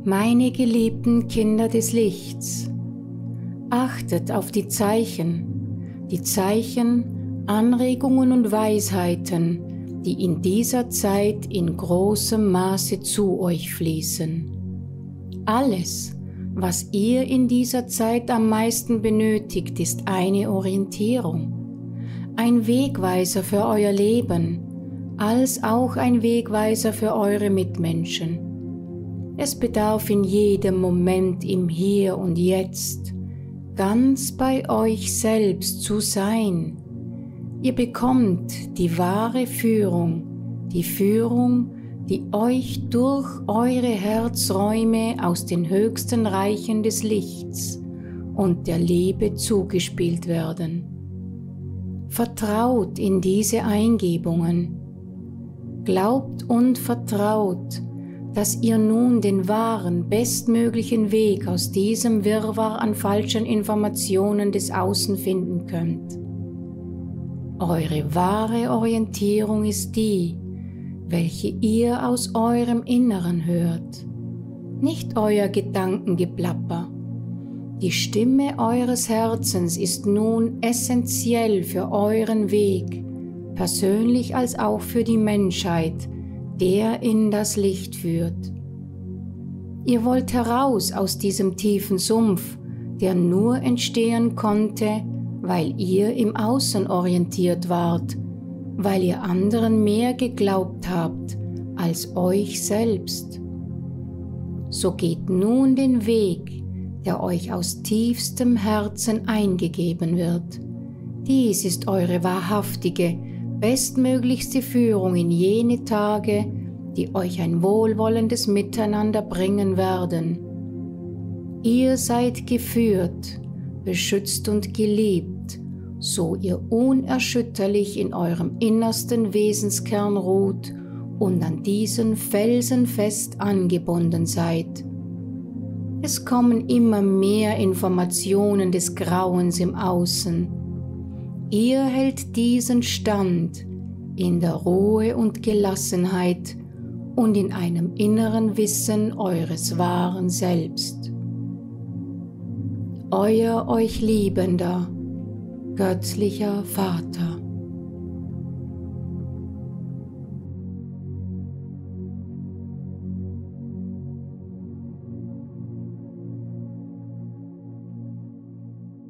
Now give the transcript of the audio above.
Meine geliebten Kinder des Lichts, achtet auf die Zeichen, Anregungen und Weisheiten, die in dieser Zeit in großem Maße zu euch fließen. Alles, was ihr in dieser Zeit am meisten benötigt, ist eine Orientierung, ein Wegweiser für euer Leben, als auch ein Wegweiser für eure Mitmenschen. Es bedarf in jedem Moment im Hier und Jetzt, ganz bei euch selbst zu sein. Ihr bekommt die wahre Führung, die Führung, die euch durch eure Herzräume aus den höchsten Reichen des Lichts und der Liebe zugespielt werden. Vertraut in diese Eingebungen. Glaubt und vertraut, dass ihr nun den wahren, bestmöglichen Weg aus diesem Wirrwarr an falschen Informationen des Außen finden könnt. Eure wahre Orientierung ist die, welche ihr aus eurem Inneren hört, nicht euer Gedankengeplapper. Die Stimme eures Herzens ist nun essentiell für euren Weg, persönlich als auch für die Menschheit, der in das Licht führt. Ihr wollt heraus aus diesem tiefen Sumpf, der nur entstehen konnte, weil ihr im Außen orientiert wart, weil ihr anderen mehr geglaubt habt als euch selbst. So geht nun den Weg, der euch aus tiefstem Herzen eingegeben wird. Dies ist eure wahrhaftige, bestmöglichste Führung in jene Tage, die euch ein wohlwollendes Miteinander bringen werden. Ihr seid geführt, beschützt und geliebt, so ihr unerschütterlich in eurem innersten Wesenskern ruht und an diesen Felsen fest angebunden seid. Es kommen immer mehr Informationen des Grauens im Außen. Ihr hält diesen stand in der Ruhe und Gelassenheit und in einem inneren Wissen eures wahren Selbst. Euer euch liebender, göttlicher Vater.